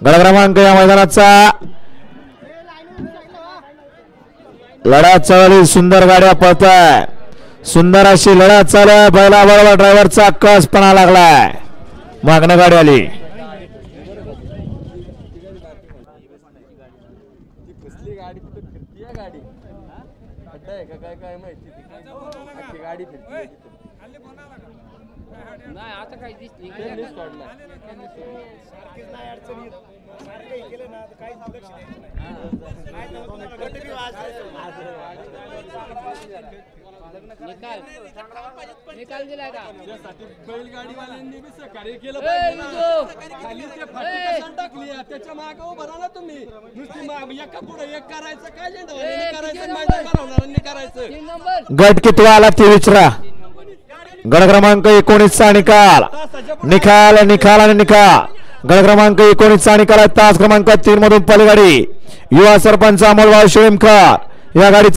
गड क्रमांक या मैदानाचा लढा चालू, सुंदर गाड्या पळताय, सुंदर अशी लढा चालू आहे. बैला बरोबर ड्रायव्हरचा कसपणा लागलाय, मागणं गाडी आली. निकाल दिलाय का बैलगाडीवाल्यांनी बी सहकार्य केलं पाहिजे. खाली ते फटी टाकली त्याच्या मागे उभं राहा तुम्ही. नुसती माग एका पुढे एक करायचं काय करायचं मैदान बनवणाऱ्यांनी करायचं. गट किती आला ते विचारा. गड क्रमांक 19 चा निकाल निकाल निकाल आणि निकाल. गड क्रमांक 19 चा निकाल. तास क्रमांक 3 मधून पलीगाडी युवा सरपंच अमोलभाऊ शिळीमकर या गाडी